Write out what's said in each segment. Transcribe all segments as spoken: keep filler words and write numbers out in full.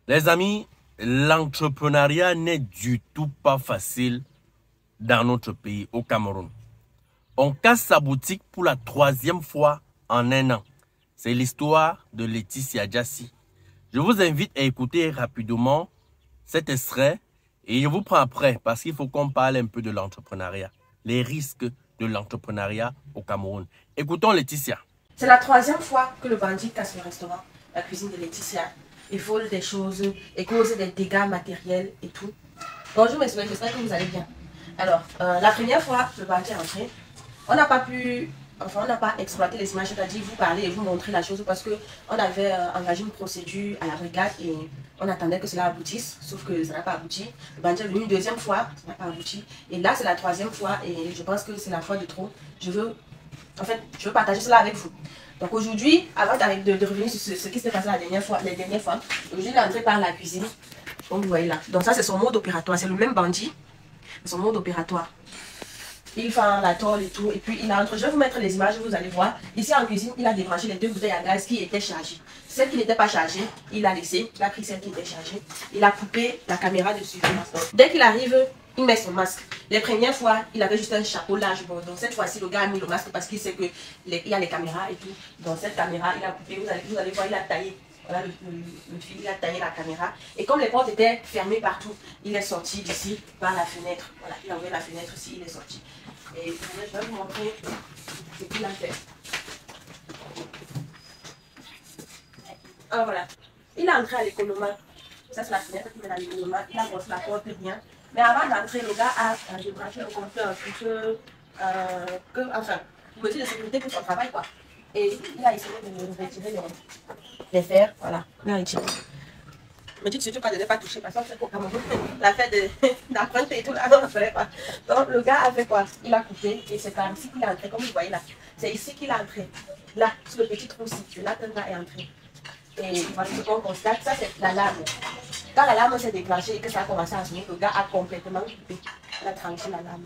Les amis, l'entrepreneuriat n'est du tout pas facile dans notre pays, au Cameroun. On casse sa boutique pour la troisième fois en un an. C'est l'histoire de Laetitia Jassy. Je vous invite à écouter rapidement cet extrait et je vous prends après parce qu'il faut qu'on parle un peu de l'entrepreneuriat, les risques de l'entrepreneuriat au Cameroun. Écoutons Laetitia. C'est la troisième fois que le bandit casse le restaurant, la cuisine de Laetitia. Il vole des choses et cause des dégâts matériels et tout. Bonjour mes soeurs, j'espère que vous allez bien. Alors, euh, la première fois, le bandit est entré. On n'a pas pu, enfin on n'a pas exploité les images, c'est-à-dire vous parler et vous montrer la chose parce qu'on avait euh, engagé une procédure à la brigade et on attendait que cela aboutisse, sauf que ça n'a pas abouti. Le bandit est venu une deuxième fois, ça n'a pas abouti. Et là, c'est la troisième fois et je pense que c'est la fois de trop. Je veux, en fait, je veux partager cela avec vous. Donc aujourd'hui, avant de, de, de revenir sur ce, ce qui s'est passé la dernière fois, les dernières fois, aujourd'hui il est entré par la cuisine, comme vous voyez là. Donc ça c'est son mode opératoire, c'est le même bandit, son mode opératoire. Il fait la tôle et tout, et puis il entre. Je vais vous mettre les images, vous allez voir. Ici en cuisine, il a débranché les deux bouteilles à gaz qui étaient chargées. Celle qui n'était pas chargée, il a laissé, il a pris celle qui était chargée. Il a coupé la caméra de surveillance. Dès qu'il arrive, il met son masque. Les premières fois, il avait juste un chapeau large. Bon, donc cette fois-ci, le gars a mis le masque parce qu'il sait qu'il y a les caméras et tout. Dans cette caméra, il a coupé, vous allez, vous allez voir, il a taillé. Voilà le, le, le fil, il a taillé la caméra. Et comme les portes étaient fermées partout, il est sorti d'ici par la fenêtre. Voilà, il a ouvert la fenêtre ici, il est sorti. Et je vais vous montrer ce qu'il a fait. Alors voilà, il est entré à l'économa. Ça c'est la fenêtre qui mène à l'économa. Il a bossé la porte bien. Mais avant d'entrer, le gars a débranché le compteur pour que, euh, que, enfin, mesure de sécurité pour son travail quoi. Et il a essayé de retirer les, les fers, voilà, il a retiré. Me dites surtout pas de ne pas toucher parce qu'on sait qu'au Cameroun, la fête d'apprendre et tout là, on ne ferait pas. Donc le gars a fait quoi? Il a coupé et c'est par ici qu'il est entré, comme vous voyez là. C'est ici qu'il est entré. Là, sur le petit trou situé, là, le gars est entré. Et voilà ce qu'on constate, ça c'est l'alarme. Quand l'alarme s'est déclenchée et que ça a commencé à sonner, le gars a complètement coupé. Il a tranché l'alarme.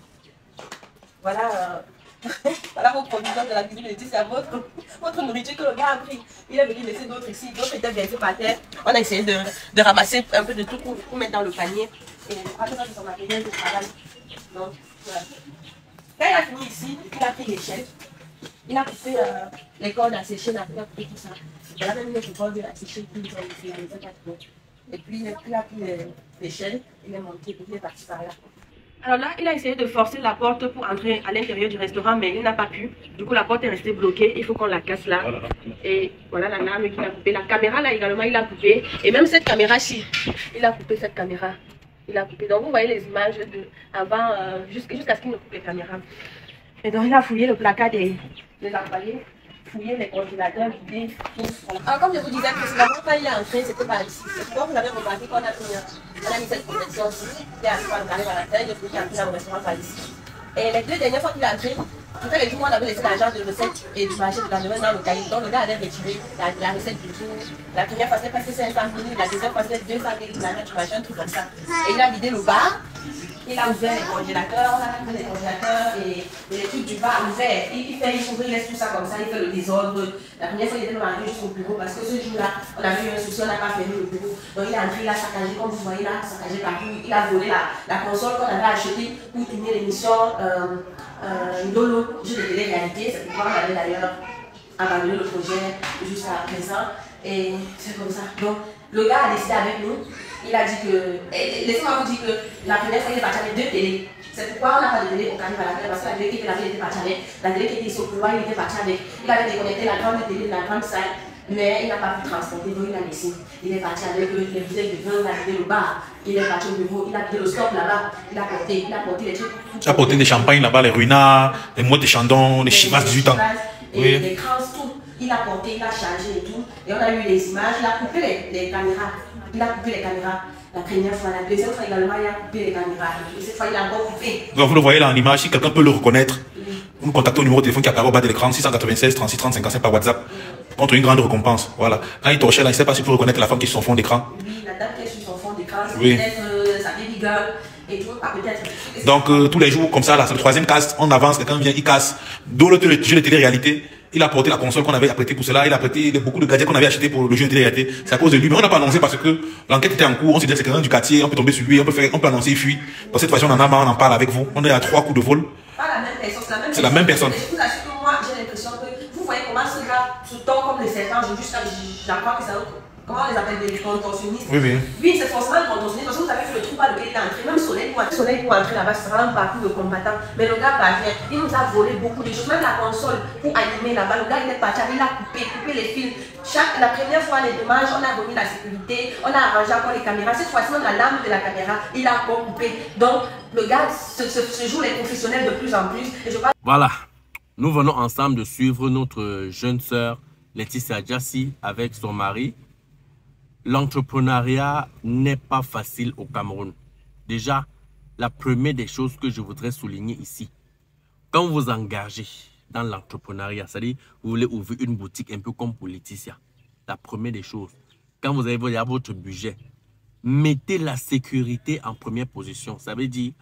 Voilà. Euh... Voilà vos provisions de la cuisine de Laetitia, c'est votre, votre nourriture que le gars a pris. Il est venu laisser d'autres ici, d'autres étaient versés par terre. On a essayé de, de ramasser un peu de tout pour, pour mettre dans le panier. Et je crois que ça c'est son matériel de travail. Donc voilà. Quand il a fini ici, il a pris l'échelle. Il a coupé euh, les cordes à sécher, il a coupé tout ça. Il a même mis les cordes à sécher, puis il a fait les quatre. Et puis il a pris l'échelle, il est monté, il est parti par là. Alors là, il a essayé de forcer la porte pour entrer à l'intérieur du restaurant, mais il n'a pas pu. Du coup, la porte est restée bloquée. Il faut qu'on la casse là. Et voilà la lame qu'il a coupée. La caméra là également, il a coupé. Et même cette caméra-ci, il a coupé cette caméra. Il a coupé. Donc vous voyez les images de avant, euh, jusqu'à jusqu'à ce qu'il ne coupe les caméras. Et donc il a fouillé le placard des, des employés, fouillé les congélateurs, vidé tout. Voilà. Alors comme je vous disais, précédemment, quand il est entré, c'était par ici. Donc vous avez remarqué qu'on a mis, on a mis cette protection ici. Il est arrivé à la il est venu entrer dans le restaurant par ici. Et les deux dernières fois qu'il est entré, c'était les jours où on avait laissé l'agent de recette et du marché de lendemain dans le cahier. Donc le gars avait retiré la, la recette du jour. La première fois c'était passé cinq cent mille, la deuxième fois c'était deux cent mille, il a mis du marché, un truc comme ça. Et il a vidé le bar. Il a ouvert les congélateurs, les congélateurs et, et les trucs du bar ouverts. Il, il fait, il ouvre, il laisse tout ça comme ça, il fait le désordre. La première fois, il était même arrivé jusqu'au bureau parce que ce jour-là, on a eu un souci, on n'a pas fermé le bureau. Donc il est entré, il a saccagé, comme vous voyez là, saccagé partout. Il a volé la, la console qu'on avait achetée pour tourner l'émission euh, euh, Lolo, jeu de télé-réalité. C'est pourquoi on avait d'ailleurs abandonné le projet jusqu'à présent. Et c'est comme ça. Donc le gars a décidé avec nous. Il a dit que, laissez-moi vous dire que la première fois il est parti avec deux télés. C'est pourquoi on n'a pas de télé au Carnival à la télé, parce que la télé qui était là, il était parti avec. La télé qui était ici au couloir, il était parti avec. Il avait déconnecté la grande télé de la grande salle, mais il n'a pas pu transporter, donc il a laissé. Il est parti avec les bouteilles de vin, il a vidé le bar, il est parti au bureau, il a vidé le stock là-bas, il a porté, il a porté les trucs. Il a porté des champagnes là-bas, les ruinards, les mottes de Chandon, les chivas dix-huit ans. Et les crans, tout. Il a porté, il a chargé et tout. Et on a eu les images, il a coupé les, les caméras. Il a coupé les caméras. La première fois, la deuxième fois également, il a coupé les caméras. Et cette fois, il a encore coupé. Donc vous le voyez là en image, si quelqu'un peut le reconnaître, oui. Vous nous contactez au numéro de téléphone qui apparaît au bas de l'écran, six cent quatre-vingt-seize, trente-six, trente, cinquante-cinq par WhatsApp, oui. Contre une grande récompense. Voilà. Quand il torchait là, il ne sait pas s'il peut reconnaître la femme qui est sur son fond d'écran. Oui, la dame qui est sur son fond d'écran, c'est oui. Peut-être euh, sa baby girl. Et tout, ah, peut-être. Donc euh, tous les jours, comme ça, là, c'est le troisième casse, on avance, quelqu'un vient, il casse. D'où le jeu de télé-réalité. Il a porté la console qu'on avait apprêtée pour cela. Il a prêté beaucoup de gadgets qu'on avait acheté pour le jeu de télé. C'est à cause de lui. Mais on n'a pas annoncé parce que l'enquête était en cours. On s'est dit que c'est quelqu'un du quartier. On peut tomber sur lui. On peut, faire, on peut annoncer, il fuit. Parce que cette fois-ci, on en a marre. On en parle avec vous. On est à trois coups de vol. Pas la même personne. C'est la même, la même personne. Je vous assure que moi, j'ai l'impression que vous voyez comment ce gars se tord comme les serpents. Je jusqu'à j'apprends que c'est un. Comment on les appelle, des contorsionnistes? Oui, oui. Oui, c'est forcément le contorsionniste parce que vous avez vu le trou par lequel il est entré. Même Soleil pour, Soleil pour entrer là-bas, c'est vraiment un parcours de combattant. Mais le gars barrière, il nous a volé beaucoup de choses. Même la console pour animer là-bas, le gars il est parti, il a coupé, coupé les fils. Chaque, la première fois, les dommages, on a remis la sécurité, on a arrangé encore les caméras. Cette fois-ci, même la lame de la caméra, il a encore coupé. Donc, le gars se, se, se joue les professionnels de plus en plus. Et je pense... Voilà, nous venons ensemble de suivre notre jeune sœur Laetitia Jassi avec son mari. L'entrepreneuriat n'est pas facile au Cameroun. Déjà, la première des choses que je voudrais souligner ici, quand vous engagez dans l'entrepreneuriat, c'est-à-dire vous voulez ouvrir une boutique un peu comme pour Laetitia, la première des choses, quand vous avez votre budget, mettez la sécurité en première position. Ça veut dire,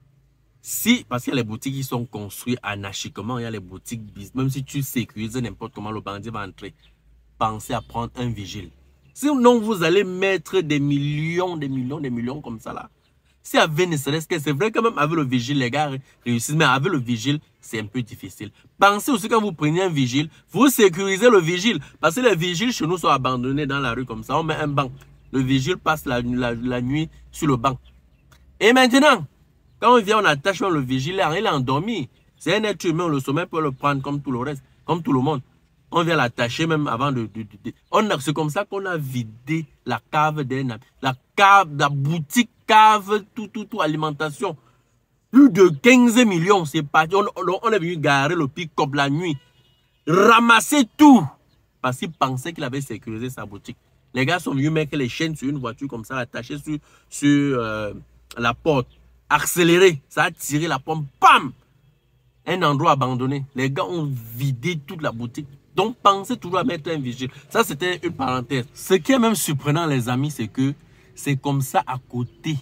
si, parce qu'il y a les boutiques qui sont construites anarchiquement, il y a les boutiques, même si tu sécurises n'importe comment, le bandit va entrer, pensez à prendre un vigile. Sinon, vous allez mettre des millions, des millions, des millions comme ça là. Si avec ne serait-ce que c'est vrai que même avec le vigile, les gars réussissent, mais avec le vigile, c'est un peu difficile. Pensez aussi quand vous prenez un vigile, vous sécurisez le vigile. Parce que les vigiles chez nous sont abandonnés dans la rue comme ça. On met un banc. Le vigile passe la, la, la nuit sur le banc. Et maintenant, quand on vient, on attache le vigile, il est endormi. C'est un être humain, le sommeil peut le prendre comme tout le reste, comme tout le monde. On vient l'attacher même avant de... de, de, de. C'est comme ça qu'on a vidé la cave d'un... La cave, la boutique, cave, tout, tout, tout, alimentation. Plus de quinze millions, c'est parti. On, on, on est venu garer le pick-up la nuit. Ramasser tout. Parce qu'il pensait qu'il avait sécurisé sa boutique. Les gars sont venus mettre les chaînes sur une voiture comme ça, attachées sur, sur euh, la porte. Accélérer. Ça a tiré la pompe. Bam! Un endroit abandonné. Les gars ont vidé toute la boutique. Donc, pensez toujours à mettre un vigile. Ça, c'était une parenthèse. Ce qui est même surprenant, les amis, c'est que c'est comme ça à côté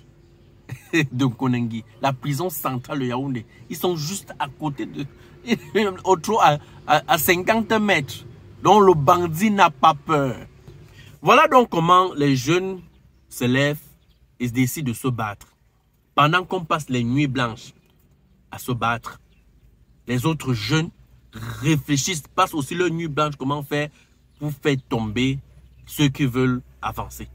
de Konengi, la prison centrale de Yaoundé. Ils sont juste à côté de... Autre à, à, à cinquante mètres. Donc, le bandit n'a pas peur. Voilà donc comment les jeunes se lèvent et décident de se battre. Pendant qu'on passe les nuits blanches à se battre, les autres jeunes réfléchissent, passent aussi leur nuit blanche, comment faire pour faire tomber ceux qui veulent avancer.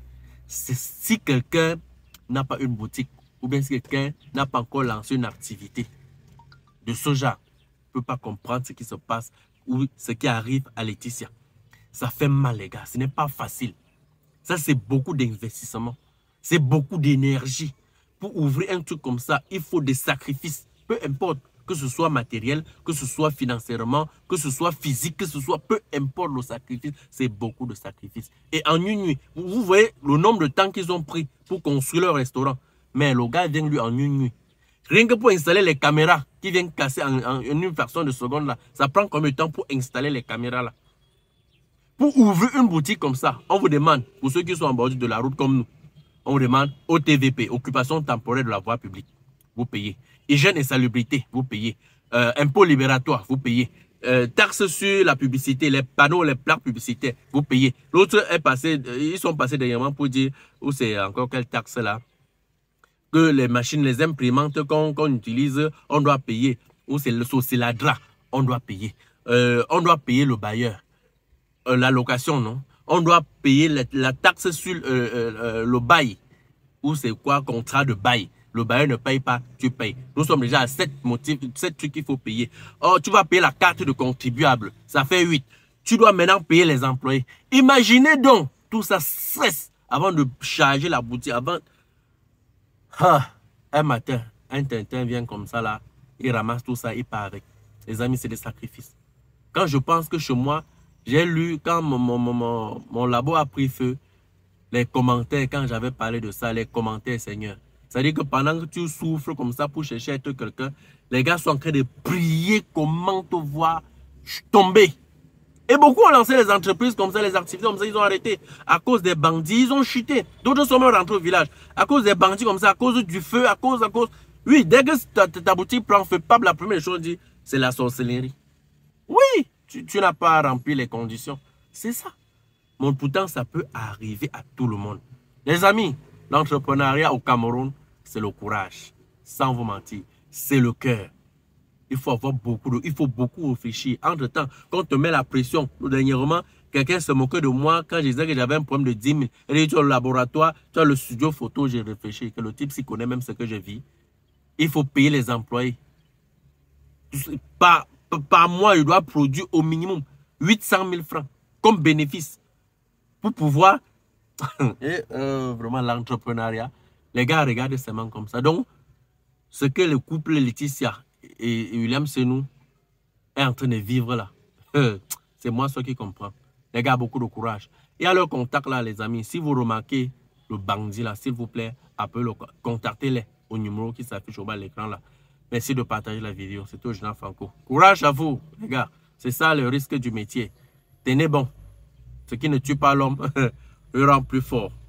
Si quelqu'un n'a pas une boutique, ou bien si quelqu'un n'a pas encore lancé une activité de ce genre, ne peut pas comprendre ce qui se passe ou ce qui arrive à Laetitia. Ça fait mal, les gars, ce n'est pas facile. Ça, c'est beaucoup d'investissement, c'est beaucoup d'énergie. Pour ouvrir un truc comme ça, il faut des sacrifices, peu importe. Que ce soit matériel, que ce soit financièrement, que ce soit physique, que ce soit peu importe le sacrifice, c'est beaucoup de sacrifices. Et en une nuit, vous voyez le nombre de temps qu'ils ont pris pour construire leur restaurant. Mais le gars vient lui en une nuit. Rien que pour installer les caméras qui viennent casser en, en, en une fraction de seconde là, ça prend combien de temps pour installer les caméras là? Pour ouvrir une boutique comme ça, on vous demande, pour ceux qui sont en bord de la route comme nous, on vous demande O T V P, occupation temporaire de la voie publique. Vous payez. Hygiène et salubrité, vous payez. Euh, impôt libératoire, vous payez. Euh, taxes sur la publicité, les panneaux, les plaques publicitaires, vous payez. L'autre est passé, ils sont passés dernièrement pour dire, où c'est encore quelle taxe là, que les machines, les imprimantes qu'on qu'on utilise, on doit payer. Ou c'est le Sociladra, on doit payer. Euh, on doit payer le bailleur. Euh, la location, non? On doit payer la, la taxe sur euh, euh, le bail. Ou c'est quoi, contrat de bail. Le bailleur ne paye pas, tu payes. Nous sommes déjà à sept motifs, sept trucs qu'il faut payer. Oh, tu vas payer la carte de contribuable, ça fait huit. Tu dois maintenant payer les employés. Imaginez donc, tout ça stress avant de charger la boutique. Avant... Ah, un matin, un tintin vient comme ça là, il ramasse tout ça, il part avec. Les amis, c'est des sacrifices. Quand je pense que chez moi, j'ai lu, quand mon, mon, mon, mon labo a pris feu, les commentaires, quand j'avais parlé de ça, les commentaires, Seigneur. C'est-à-dire que pendant que tu souffres comme ça pour chercher à être quelqu'un, les gars sont en train de prier comment te voir tomber. Et beaucoup ont lancé les entreprises comme ça, les activités comme ça, ils ont arrêté. À cause des bandits, ils ont chuté. D'autres sont même rentrés au village. À cause des bandits comme ça, à cause du feu, à cause, à cause... Oui, dès que ta, ta boutique prend feu, pas la première chose, dit, c'est la sorcellerie. Oui, tu, tu n'as pas rempli les conditions. C'est ça. Mais pourtant, ça peut arriver à tout le monde. Les amis, l'entrepreneuriat au Cameroun, c'est le courage. Sans vous mentir, c'est le cœur. Il faut avoir beaucoup de, il faut beaucoup réfléchir. Entre-temps, quand on te met la pression, dernièrement, quelqu'un se moquait de moi quand je disais que j'avais un problème de dix mille. Il dit, tu as le laboratoire, tu as le studio photo, j'ai réfléchi, que le type s'y connaît même ce que je vis. Il faut payer les employés. Par, par mois, il doit produire au minimum huit cent mille francs comme bénéfice pour pouvoir... Et euh, vraiment, l'entrepreneuriat, les gars regardent seulement comme ça. Donc, ce que le couple Laetitia et, et William Senou est en train de vivre là, c'est moi ce qui comprends. Les gars, beaucoup de courage. Et à leur contact là, les amis, si vous remarquez le bandit là, s'il vous plaît, appelez-le, contactez-les au numéro qui s'affiche au bas de l'écran là. Merci de partager la vidéo. C'était Original Franco. Courage à vous, les gars. C'est ça le risque du métier. Tenez bon. Ce qui ne tue pas l'homme le rend plus fort.